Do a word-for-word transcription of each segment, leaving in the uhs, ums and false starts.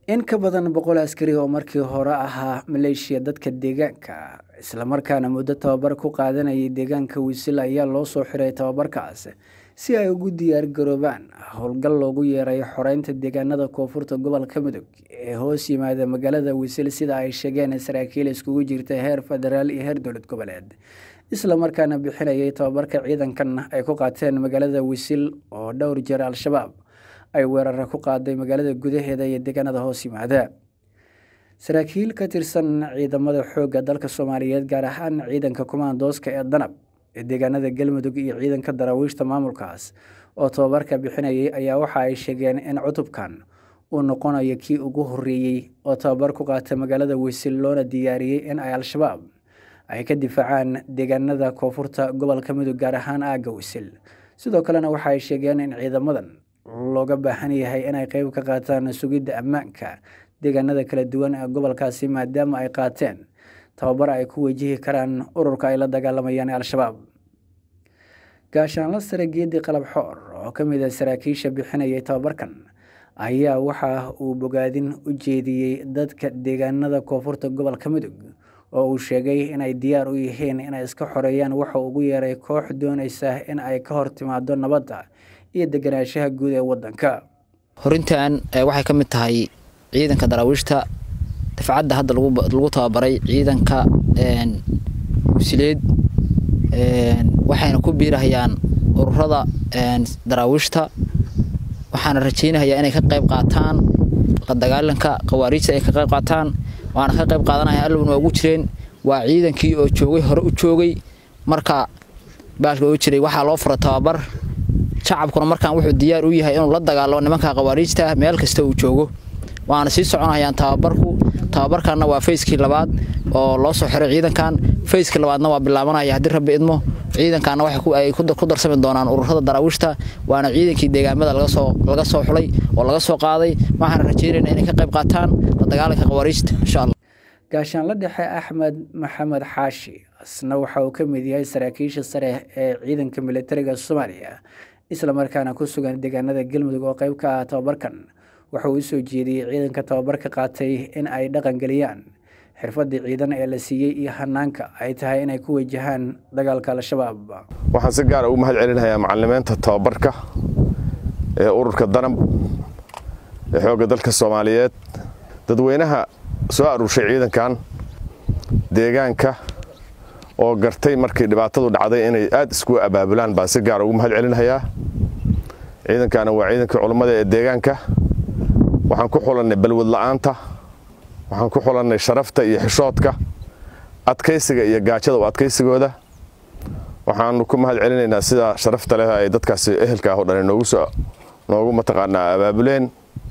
in ka badan boqol askari oo markii hore ahaa maleeshiya dadka deegaanka isla markaana muddo tababar ku qaadanayay deegaanka Wisil ayaa loo soo xiray tababarkaas si ay ugu diyaar garoobaan howlgal loogu yeeray xoreynta deegaanada koonfurta gobolka Mudug ee hoos yimaada magaalada Wisil sida ay sheegeen saraakiil iskugu jirta heer federaal iyo heer dowlad goboleed isla markaana bixinayay tababarka ciidankan ay ku qaateen magaalada Wisil oo dhowr jeer al-shabaab ay weerar ku qaaday magaalada gudaheeda iyo deegaanada hoos yimaada saraakiil ka tirsan ciidamada xoogga dalka Soomaaliyeed gaar ahaan ciidanka commandoska ee danab ee deegaanada Galmudug iyo ciidanka daraawiishta maamulkaas oo tababarka bixinayay ayaa waxa ay sheegeen in cutubkan uu noqonayo kii ugu horeeyay oo tababar ku qaatay magaalada Wisil loona diyaariyay in ay al-shabaab ay ka difaacaan deegaanada koonfurta gobolka Mudug gaar ahaan aaga Wisil sidoo kalena waxa ay sheegeen in ciidamadan looga baahan yahay in ay qayb ka qaataan sugidda ammaanka deegaanada kala duwan ee gobolkaasi maadaama ay qaateen tababar ay ku wajihi karaan ururka ay la dagaalamayaan al-shabaab gaashaanle sare Geedi Qalab Xoor oo ka mid ah saraakiisha bixinayay tababarkan ayaa waxa uu bogaadin u jeediyay dadka deegaanada koonfurta gobolka Mudug oo uu sheegay in ay diyaar u yihiin in ay iska xoreeyaan waxa ugu yeeray koox doonaysa in ay ka hortimaado nabadda iyo deganaanshaha guud ee wadanka horintan waxay ka mid tahay ciidanka daraawiishta dafcadda hadda lagu lagu tababaray ciidanka een Wisileed een waxayna ku biirahayaan ururada een daraawiishta waxaana rajaynayaa inay ka qayb qaataan la dagaalanka qawaariijta ay ka qayb qaataan waana ka qayb qaadanaya allowna ugu jireen waa ciidankii oo joogay hore u joogay marka baaska oo jiray waxa loo furo tababar shacabkuna markaan wuxuu diyaar u yahay inuu la dagaalo nimanka qawaariijta meel kasta uu joogo waana sii soconayaan tababarku tababarkana waa fayskii labaad oo loo soo xiray ciidankan fayskii labaadna waa bilaabanaya hadii rabbi idmo ciidankana waxa ku ay ku darsan doonaan ururada daraawiishta waana ciidankii deegaamada laga soo laga soo xulay oo laga soo qaaday waxaan rajaynaynaa inay ka qayb qaataan la dagaalanka qawaariijta insha Allah gaashaanle dhexe Axmed Maxamed Xaashi asna waxa uu ka mid yahay saraakiisha sare ee ciidanka militariga Soomaaliya isla markaana ku sugan deegaanada Galmudug oo qayb ka ah tababarkan waxa uu soo jeediyay ciidanka tababarka qaatay in ay dhaqan galiyaan xirfadii ciidan ee la siiyay iyo hanaanka ay tahay in ay ku wajahaan dagaalka al-shabaab waxaan si gaar ah u mahad celinayaa macallimiinta tababarka ee ururka danab ee xoogga dalka Soomaaliyeed dadweynaha soo aruurshay ciidankan deegaanka oo gartay markii dhibaatadu dhacday inay aad isku abaabulaan baa si gaar ah ugu mahad celinayaa ciidankana waa ciidankii culimada ee deegaanka waxaan ku xulanay balwad la'aanta waxaan ku xulanay sharafta iyo xishoodka adkaysiga iyo gaajada oo adkaysigooda waxaan ku mahad celinaynaa sida sharafta leh ay dadkaasi ehelka ah oo dhan noogu soo noogu mataqaanaa abaabuleen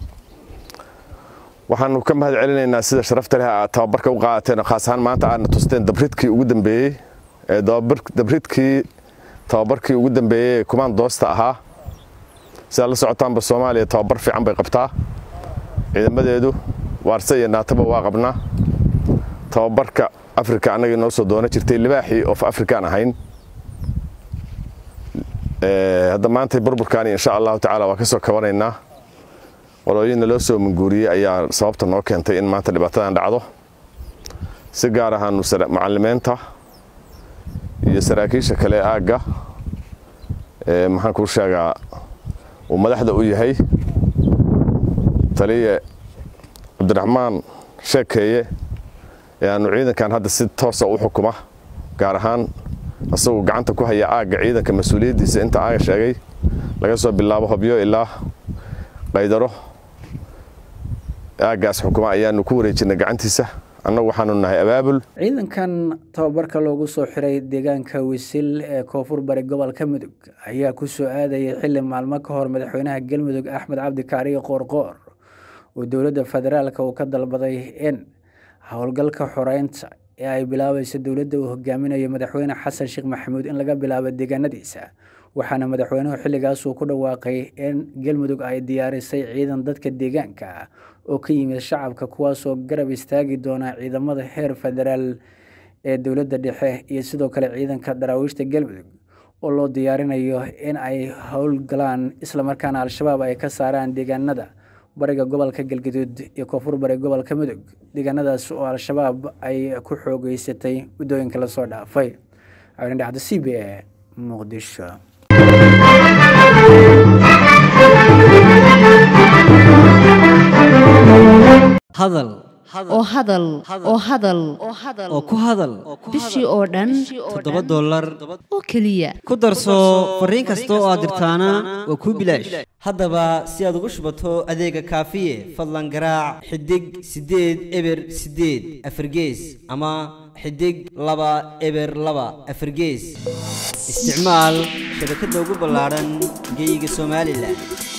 waxaan ka mahad celinaynaa sida sharafta leh aad tababarka u qaateen khaas ahaan maanta aad tusteen dabridkii ugu dambeeyay ee dabridkii tababarkii ugu dambeeyay commandosta ahaa sida la socotaanba Soomaaliya tababar fiican bay qabtaa ciidamadeedu waarsa iyo naataba waa qabnaa tababarka Afrika anaga noo soo doona jirtay libaaxii of Afrikaan ahayn ee hadda maanta burburkaan insha Allah taala waa ka soo kabanaynaa walooyina loo soo munguuriyay ayaa sababta noo keentay in maanta dhibaatadan dhacdo si gaar ah macallimiinta iyo saraakiisha kale aaga ee maxaan ku sheegaa oo madaxda u yahay taliye Cabdiraxmaan Sheekeeye yaanu ciidankan hadda si toos ah u xukuma gaar ahaan asagoo gacanta ku haya aaga ciidanka mas'uuliyadiisa inta aaga sheegay laga soo bilaabo Hobyo ilaa Qaydaro aagaas xukuma ayaanu ku wareejinay gacantiisa annagu waxaanu nahay abaabul ciidankan tababarka loogu soo xiray deegaanka Wisil ee koonfur bari gobolka Mudug ayaa ku soo aadayay xilli maalmo ka hor madaxweynaha Galmudug Axmed Cabdi Kaariye Qoorqoor oo dowladda federaalka uu ka dalbaday in howlgalka xoreynta ee ay bilaabayso dowladda uu hogaaminayo madaxweyne Xasan Sheekh Maxamuud in laga bilaabo deegaanadiisa waxaana madaxweynuhu xilligaas uu ku dhawaaqay in Galmudug ay diyaarisay ciidan dadka deegaanka oo ka yimid shacabka kuwaas oo garab istaagi doona ciidamada heer federaal ee dowladda dhexe iyo sidoo kale ciidanka daraawiishta Galmudug oo loo diyaarinayo in ay howl galaan isla markaana al-shabaab ay ka saaraan deegaanada bariga gobolka Galgaduud iyo koonfur bari gobolka Mudug deegaanadaas oo al-shabaab ay ku xoogeysatay wadooyinka la soo dhaafay ayna dhacdo C B A Muqdisho. hadal oo hadal oo hadal oo ku hadal bishii oo dhan toddoba dollar oo kaliya ku darso fariin kasta oo aad dirtaana waa ku bilaash haddaba si aad ugu shubato adeega kaafiye fadlan garaac xidig sideed eber sideed afargees ama xidig laba eber laba afargees isticmaal shabakadda ugu ballaaran geyga Soomaaliland.